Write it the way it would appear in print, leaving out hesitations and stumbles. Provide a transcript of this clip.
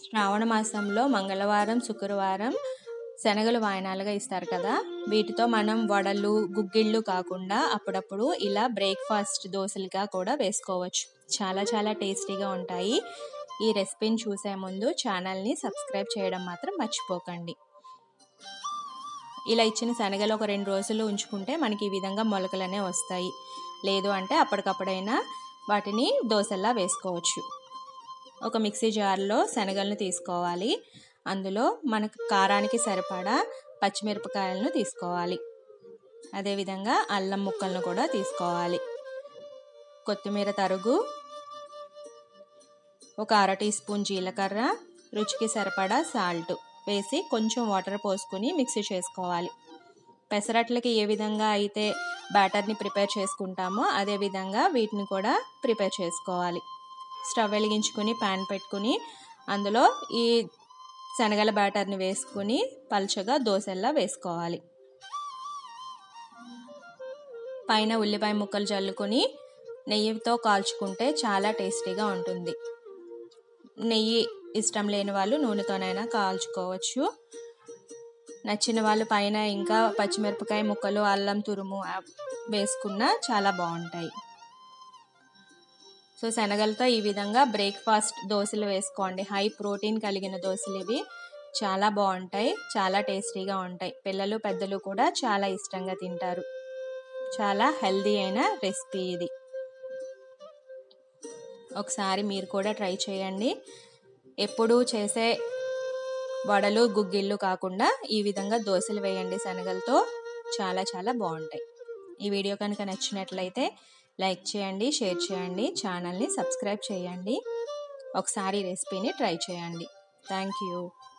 శ్రావణ మాసంలో మంగళవారం, శుక్రవారం శనగలు వాయనాలుగా ఇస్తారు కదా. వీటితో మనం వడలు, గుగ్గిళ్ళు కాకుండా అప్పుడప్పుడు ఇలా బ్రేక్ఫాస్ట్ దోశలుగా కూడా వేసుకోవచ్చు. చాలా చాలా టేస్టీగా ఉంటాయి. ఈ రెసిపీని చూసే ముందు ఛానల్ని సబ్స్క్రైబ్ చేయడం మాత్రం మర్చిపోకండి. ఇలా ఇచ్చిన శనగలు ఒక 2 రోజులు ఉంచుకుంటే మనకి ఈ విధంగా మొలకలనే వస్తాయి. లేదు అంటే అప్పటికప్పుడైనా వాటిని దోశల్లా వేసుకోవచ్చు. ఒక మిక్సీ జార్లో శనగలను తీసుకోవాలి. అందులో మనకు కారానికి సరిపడా పచ్చిమిరపకాయలను తీసుకోవాలి. అదేవిధంగా అల్లం ముక్కలను కూడా తీసుకోవాలి. కొత్తిమీర తరుగు, ఒక 1/2 టీ స్పూన్ జీలకర్ర, రుచికి సరిపడా సాల్ట్ వేసి కొంచెం వాటర్ పోసుకొని మిక్సీ చేసుకోవాలి. పెసరట్లకి ఏ విధంగా అయితే బ్యాటర్ని ప్రిపేర్ చేసుకుంటామో అదేవిధంగా వీటిని కూడా ప్రిపేర్ చేసుకోవాలి. స్టవ్ వెలిగించుకొని ప్యాన్ పెట్టుకుని అందులో ఈ శనగల బ్యాటర్ని వేసుకుని పల్చగా దోశల్లా వేసుకోవాలి. పైన ఉల్లిపాయ ముక్కలు జల్లుకొని నెయ్యితో కాల్చుకుంటే చాలా టేస్టీగా ఉంటుంది. నెయ్యి ఇష్టం లేని వాళ్ళు నూనెతోనైనా కాల్చుకోవచ్చు. నచ్చిన వాళ్ళు పైన ఇంకా పచ్చిమిరపకాయ ముక్కలు, అల్లం తురుము వేసుకున్నా చాలా బాగుంటాయి. సో శనగలతో ఈ విధంగా బ్రేక్ఫాస్ట్ దోశలు వేసుకోండి. హై ప్రోటీన్ కలిగిన దోశలు ఇవి చాలా బాగుంటాయి, చాలా టేస్టీగా ఉంటాయి. పిల్లలు పెద్దలు కూడా చాలా ఇష్టంగా తింటారు. చాలా హెల్దీ అయిన రెసిపీ ఇది. ఒకసారి మీరు కూడా ట్రై చేయండి. ఎప్పుడూ చేసే వడలు, గుగ్గిళ్ళు కాకుండా ఈ విధంగా దోశలు వేయండి శనగలతో. చాలా చాలా బాగుంటాయి. ఈ వీడియో కనుక నచ్చినట్లయితే లైక్ చేయండి, షేర్ చేయండి, ఛానల్ని సబ్స్క్రైబ్ చేయండి. ఒకసారి రెసిపీని ట్రై చేయండి. Thank you.